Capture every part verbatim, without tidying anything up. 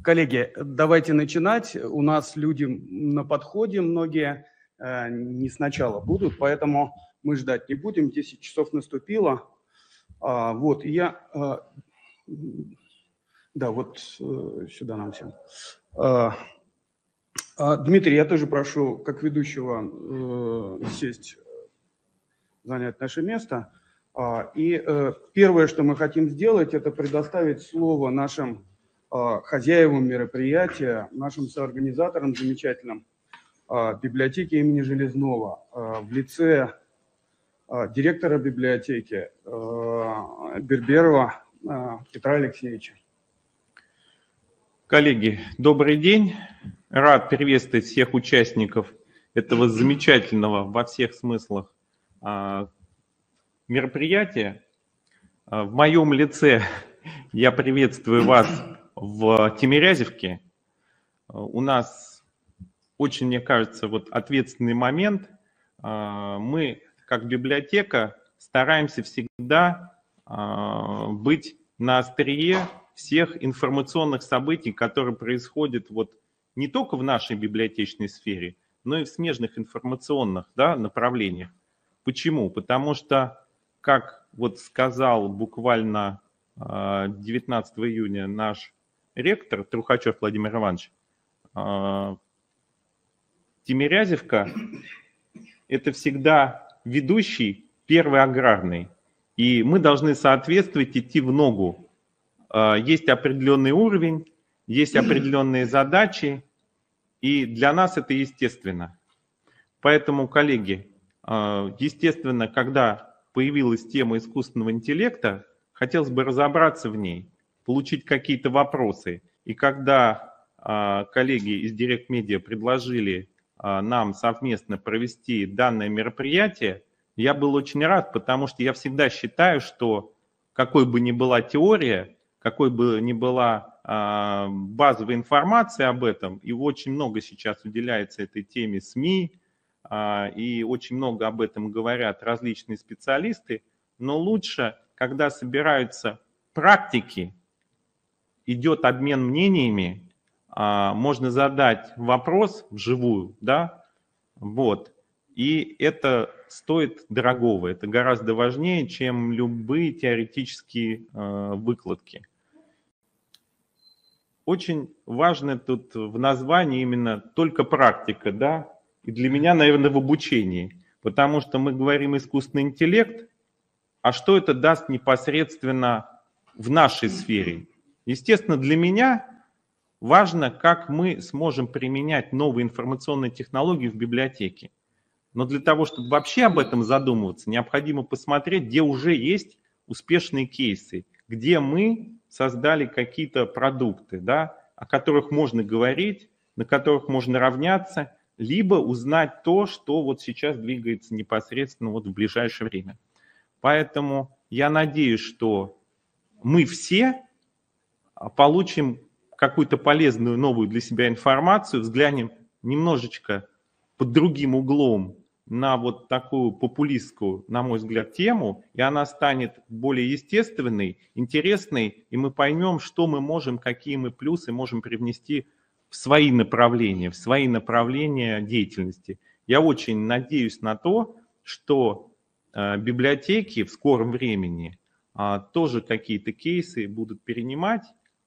Коллеги, давайте начинать. У нас люди на подходе, многие э, не сначала будут, поэтому мы ждать не будем. десять часов наступило. А, вот, и я... Э, да, вот э, сюда нам всем. А, а, Дмитрий, я тоже прошу, как ведущего, э, сесть, занять наше место. А, и э, первое, что мы хотим сделать, это предоставить слово нашим хозяевам мероприятия, нашим соорганизаторам замечательным библиотеки имени Железного в лице директора библиотеки Берберова Петра Алексеевича. Коллеги, добрый день. Рад приветствовать всех участников этого замечательного во всех смыслах мероприятия. В моем лице я приветствую вас в Тимирязевке. У нас очень, мне кажется, вот ответственный момент. Мы, как библиотека, стараемся всегда быть на острие всех информационных событий, которые происходят вот не только в нашей библиотечной сфере, но и в смежных информационных, да, направлениях. Почему? Потому что, как вот сказал буквально девятнадцатого июня наш ректор Трухачев Владимир Иванович, Тимирязевка – это всегда ведущий, первый аграрный. И мы должны соответствовать, идти в ногу. Есть определенный уровень, есть определенные задачи, и для нас это естественно. Поэтому, коллеги, естественно, когда появилась тема искусственного интеллекта, хотелось бы разобраться в ней, получить какие-то вопросы. И когда а, коллеги из Direct Media предложили а, нам совместно провести данное мероприятие, я был очень рад, потому что я всегда считаю, что какой бы ни была теория, какой бы ни была а, базовая информация об этом, и очень много сейчас уделяется этой теме СМИ, а, и очень много об этом говорят различные специалисты, но лучше, когда собираются практики, идет обмен мнениями, можно задать вопрос вживую, да, вот, и это стоит дорогого, это гораздо важнее, чем любые теоретические выкладки. Очень важно тут в названии именно только практика, да, и для меня, наверное, в обучении, потому что мы говорим искусственный интеллект, а что это даст непосредственно в нашей сфере? Естественно, для меня важно, как мы сможем применять новые информационные технологии в библиотеке. Но для того, чтобы вообще об этом задумываться, необходимо посмотреть, где уже есть успешные кейсы, где мы создали какие-то продукты, да, о которых можно говорить, на которых можно равняться, либо узнать то, что вот сейчас двигается непосредственно вот в ближайшее время. Поэтому я надеюсь, что мы все получим какую-то полезную новую для себя информацию, взглянем немножечко под другим углом на вот такую популистскую, на мой взгляд, тему, и она станет более естественной, интересной, и мы поймем, что мы можем, какие мы плюсы можем привнести в свои направления, в свои направления деятельности. Я очень надеюсь на то, что библиотеки в скором времени тоже какие-то кейсы будут перенимать,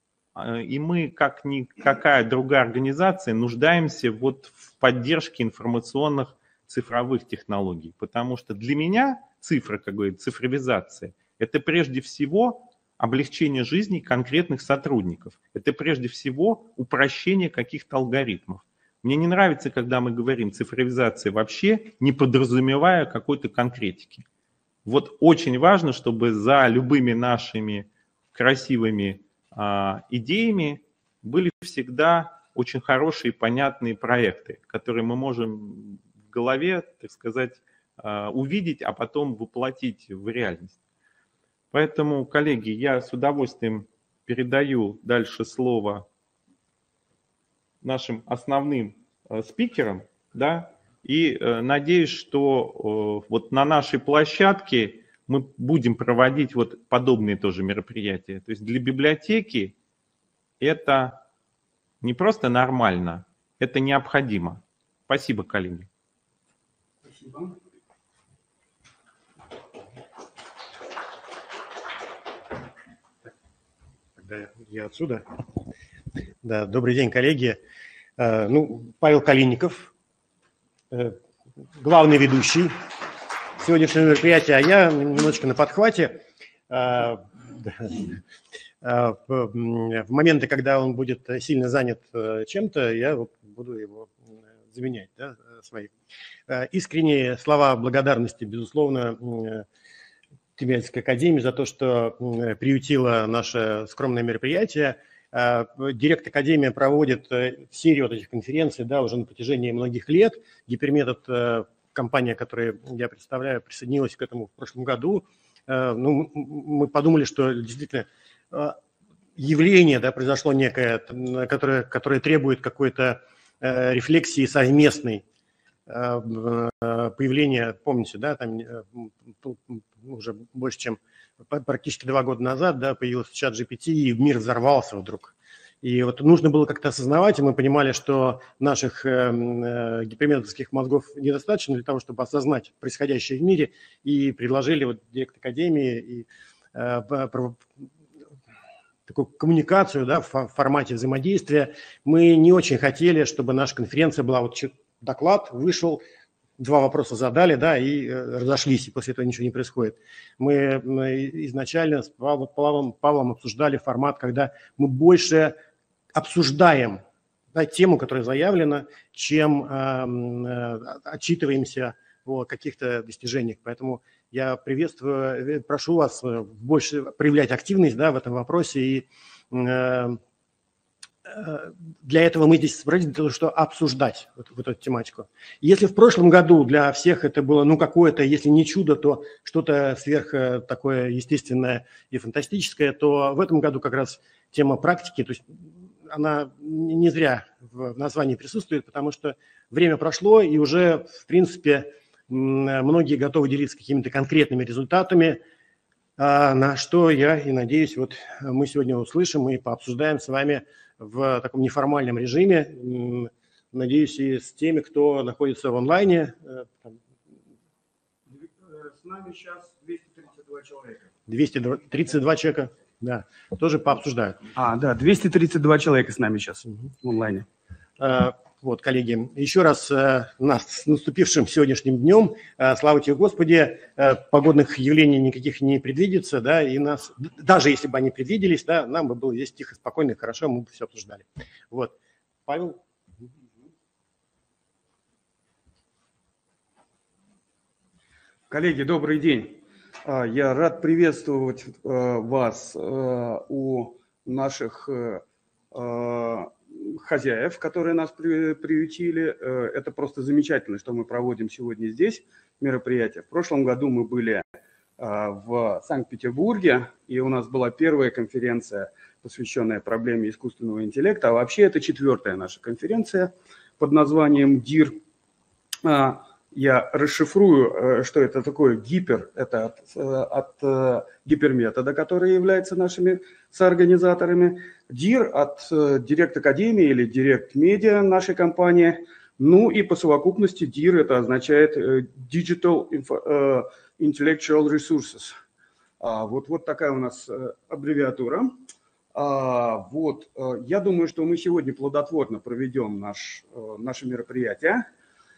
и мы, как никакая другая организация, нуждаемся вот в поддержке информационных цифровых технологий, потому что для меня цифра, как говорится, цифровизация, это прежде всего облегчение жизни конкретных сотрудников, это прежде всего упрощение каких-то алгоритмов. Мне не нравится, когда мы говорим цифровизация вообще, не подразумевая какой-то конкретики. Вот очень важно, чтобы за любыми нашими красивыми а, идеями были всегда очень хорошие, понятные проекты, которые мы можем в голове, так сказать, а, увидеть, а потом воплотить в реальность. Поэтому, коллеги, я с удовольствием передаю дальше слово нашим основным э, спикерам, да, и э, надеюсь, что э, вот на нашей площадке мы будем проводить вот подобные тоже мероприятия. То есть для библиотеки это не просто нормально, это необходимо. Спасибо, коллеги. Спасибо. Тогда я отсюда. Да, добрый день, коллеги. Ну, Павел Калинников, главный ведущий сегодняшнего мероприятия, а я немножечко на подхвате. В моменты, когда он будет сильно занят чем-то, я буду его заменять, да, свои. Искренние слова благодарности, безусловно, Тимирязевской академии за то, что приютила наше скромное мероприятие. Директ Академия проводит серию вот этих конференций, да, уже на протяжении многих лет. Гиперметод, компания, которую я представляю, присоединилась к этому в прошлом году. Ну, мы подумали, что действительно явление, да, произошло некое, которое, которое требует какой-то рефлексии совместной. Появление, помните, да, там уже больше, чем практически два года назад, да, появился чат джи пи ти, и мир взорвался вдруг. И вот нужно было как-то осознавать, и мы понимали, что наших э, гиперметодских мозгов недостаточно для того, чтобы осознать происходящее в мире, и предложили вот Директ Академии и э, про, такую коммуникацию, да, в формате взаимодействия. Мы не очень хотели, чтобы наша конференция была вот доклад, вышел, два вопроса задали, да, и разошлись, и после этого ничего не происходит. Мы изначально с Павлом, Павлом обсуждали формат, когда мы больше обсуждаем, да, тему, которая заявлена, чем э, отчитываемся о каких-то достижениях. Поэтому я приветствую, прошу вас больше проявлять активность, да, в этом вопросе. И э, для этого мы здесь собрались, для того, чтобы обсуждать вот, вот эту тематику. Если в прошлом году для всех это было, ну, какое-то, если не чудо, то что-то сверх такое естественное и фантастическое, то в этом году как раз тема практики, то есть она не зря в названии присутствует, потому что время прошло, и уже, в принципе, многие готовы делиться какими-то конкретными результатами, на что я и надеюсь, вот мы сегодня услышим и пообсуждаем с вами в таком неформальном режиме. Надеюсь, и с теми, кто находится в онлайне. С нами сейчас двести тридцать два человека. двести тридцать два человека, да, тоже пообсуждают. А, да, двести тридцать два человека с нами сейчас в онлайне. Вот, коллеги, еще раз нас с наступившим сегодняшним днем. Слава тебе, Господи, погодных явлений никаких не предвидится, да, и нас, даже если бы они предвиделись, да, нам бы было здесь тихо, спокойно и хорошо, мы бы все обсуждали. Вот, Павел. Коллеги, добрый день. Я рад приветствовать вас у наших хозяев, которые нас приютили. Это просто замечательно, что мы проводим сегодня здесь мероприятие. В прошлом году мы были в Санкт-Петербурге, и у нас была первая конференция, посвященная проблеме искусственного интеллекта. А вообще это четвертая наша конференция под названием дир. Я расшифрую, что это такое гипер. Это от, от гиперметода, который является нашими соорганизаторами. дир от Директ Академии или Директ Медиа нашей компании. Ну и по совокупности дир это означает Digital Intellectual Resources. Вот, вот такая у нас аббревиатура. Вот, я думаю, что мы сегодня плодотворно проведем наш, наше мероприятие.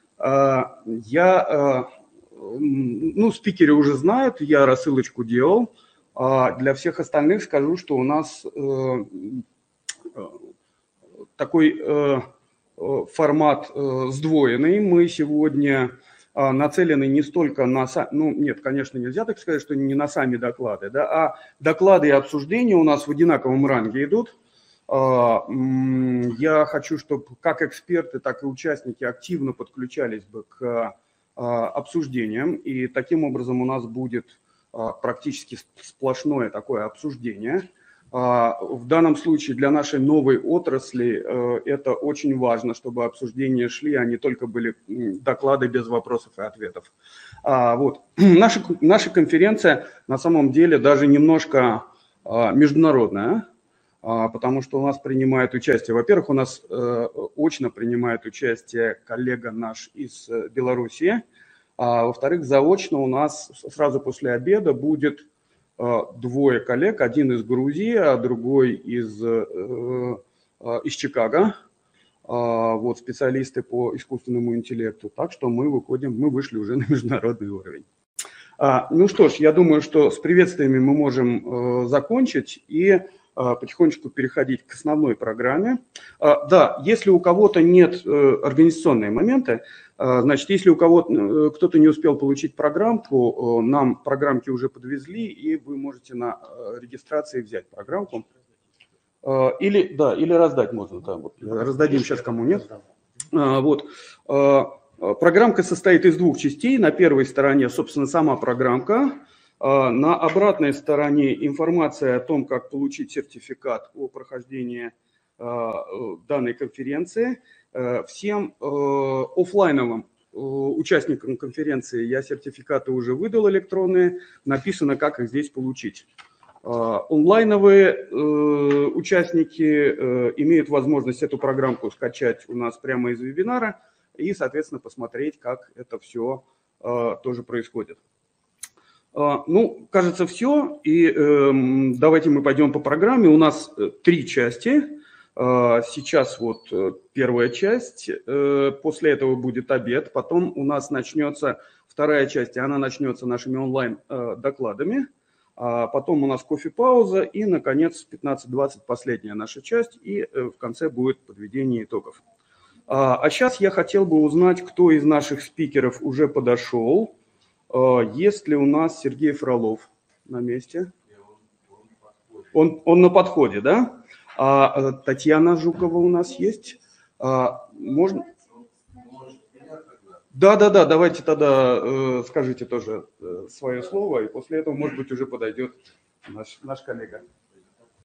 Я, ну, спикеры уже знают, я рассылочку делал. Для всех остальных скажу, что у нас такой формат сдвоенный. Мы сегодня нацелены не столько на... Ну, нет, конечно, нельзя так сказать, что не на сами доклады, да, а доклады и обсуждения у нас в одинаковом ранге идут. Я хочу, чтобы как эксперты, так и участники активно подключались бы к обсуждениям. И таким образом у нас будет практически сплошное такое обсуждение. В данном случае для нашей новой отрасли это очень важно, чтобы обсуждения шли, а не только были доклады без вопросов и ответов. Вот. Наша, наша конференция на самом деле даже немножко международная. потому что у нас принимает участие, во-первых, у нас очно принимает участие коллега наш из Белоруссии, а во-вторых, заочно у нас сразу после обеда будет двое коллег, один из Грузии, а другой из, из Чикаго, вот специалисты по искусственному интеллекту. Так что мы выходим, мы вышли уже на международный уровень. Ну что ж, я думаю, что с приветствиями мы можем закончить и потихонечку переходить к основной программе. Да, если у кого-то нет организационные моменты, значит, если у кого-то кто-то не успел получить программку, нам программки уже подвезли, и вы можете на регистрации взять программку. Или, да, или раздать можно. Да, вот, раздадим сейчас, кому нет. Вот. Программка состоит из двух частей. На первой стороне, собственно, сама программка. На обратной стороне информация о том, как получить сертификат о прохождении данной конференции. Всем офлайновым участникам конференции я сертификаты уже выдал электронные. Написано, как их здесь получить. Онлайновые участники имеют возможность эту программку скачать у нас прямо из вебинара и, соответственно, посмотреть, как это все тоже происходит. Ну, кажется, все. И э, давайте мы пойдем по программе. У нас три части. Сейчас вот первая часть. После этого будет обед. Потом у нас начнется вторая часть, и она начнется нашими онлайн-докладами. Потом у нас кофе-пауза. И, наконец, пятнадцать двадцать последняя наша часть. И в конце будет подведение итогов. А сейчас я хотел бы узнать, кто из наших спикеров уже подошел. Есть ли у нас Сергей Фролов на месте? Он, он на подходе, да? А Татьяна Жукова у нас есть? А, можно? Да, да, да, давайте тогда э, скажите тоже э, свое слово, и после этого, может быть, уже подойдет наш, наш коллега.